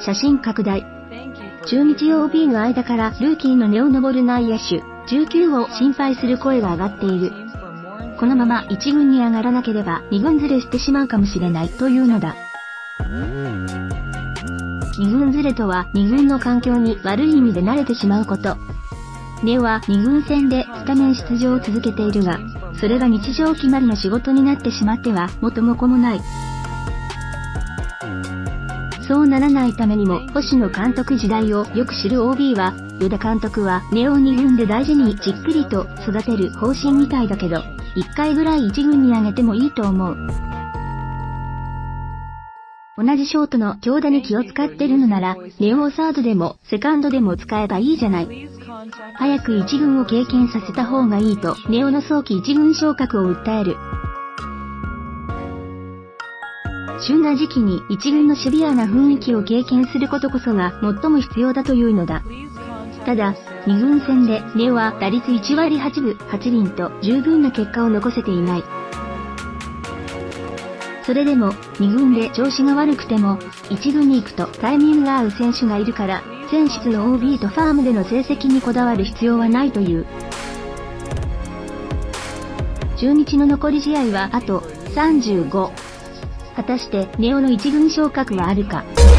写真拡大。中日 OB の間からルーキーの根を登る内野手、19を心配する声が上がっている。このまま1軍に上がらなければ2軍ずれしてしまうかもしれないというのだ。2軍ずれとは2軍の環境に悪い意味で慣れてしまうこと。根は2軍戦でスタメン出場を続けているが、それが日常決まりの仕事になってしまっては元も子もない。そうならないためにも星野監督時代をよく知る OB は、与田監督は根を2軍で大事にじっくりと育てる方針みたいだけど、1回ぐらい1軍に上げてもいいと思う。同じショートの京田に気を使ってるのなら、根をサードでもセカンドでも使えばいいじゃない。早く1軍を経験させた方がいいと、根尾の早期1軍昇格を訴える。旬な時期に1軍のシビアな雰囲気を経験することこそが最も必要だというのだ。ただ、2軍戦で根は打率1割8分8厘と十分な結果を残せていない。それでも、2軍で調子が悪くても、1軍に行くとタイミングが合う選手がいるから、選出の OB とファームでの成績にこだわる必要はないという。中日の残り試合はあと35。果たして根尾の1軍昇格はあるか。